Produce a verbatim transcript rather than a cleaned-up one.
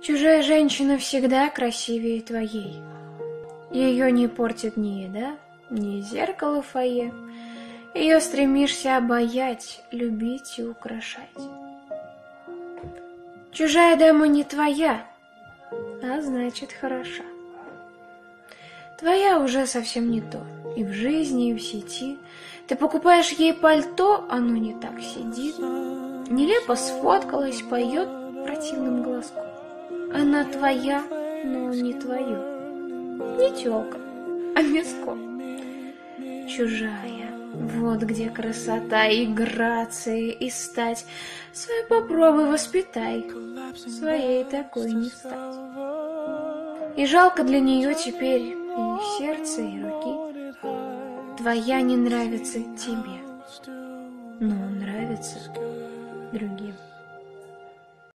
Чужая женщина всегда красивее твоей. Ее не портит ни еда, ни зеркало в фойе. Ее стремишься обаять, любить и украшать. Чужая дама не твоя, а значит хороша. Твоя уже совсем не то, и в жизни, и в сети. Ты покупаешь ей пальто, оно не так сидит. Нелепо сфоткалась, поет противным голоском. Она твоя, но не твое. Не тёлка, а мяском. Чужая, вот где красота и грация, и стать. Свою попробуй воспитай, своей такой не стать. И жалко для нее теперь и сердца, и руки. Твоя не нравится тебе, но нравится другим.